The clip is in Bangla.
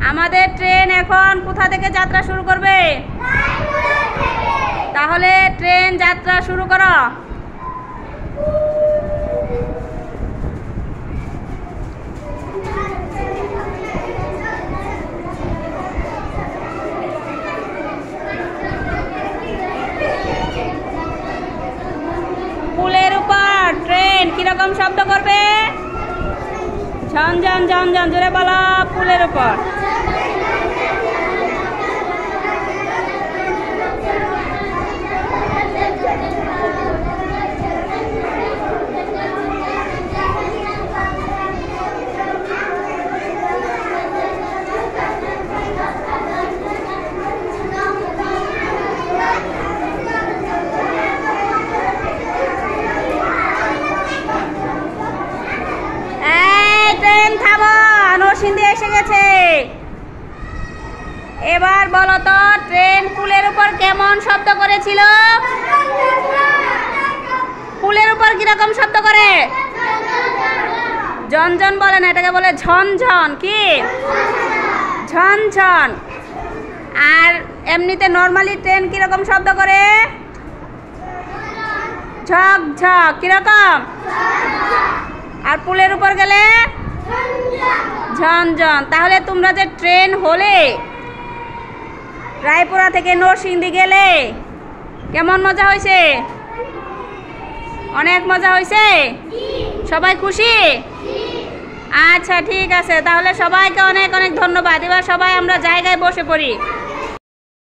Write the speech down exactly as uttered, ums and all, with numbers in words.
আমাদের ট্রেন এখন কোথা থেকে যাত্রা শুরু করবে? তাহলে ট্রেন যাত্রা শুরু করো। পুলের উপর ট্রেন কিরকম শব্দ করবে? ঝনঝন ঝনঝন, জোরে বলো। পুলের উপর নরসিংদী এসে গেছে। এবার বলো তো, ট্রেন পুলের উপর কেমন শব্দ করেছিল? পুলের উপর কিরকম শব্দ করে? ঝনঝন বলে না, এটাকে বলে ঝনঝন। কি? ঝনঝন। আর এমনিতে নর্মালি ট্রেন কিরকম শব্দ করে? ঝক ঝক। কিরকম? আর পুলের উপর গেলে ঝনঝন। তাহলে তোমরা যে ট্রেন হলে রায়পুরা থেকে নরসিংদী গেলে কেমন মজা হয়েছে? অনেক মজা হয়েছে? সবাই খুশি? আচ্ছা ঠিক আছে, তাহলে সবাইকে অনেক অনেক ধন্যবাদ। এবার সবাই আমরা জায়গায় বসে পড়ি।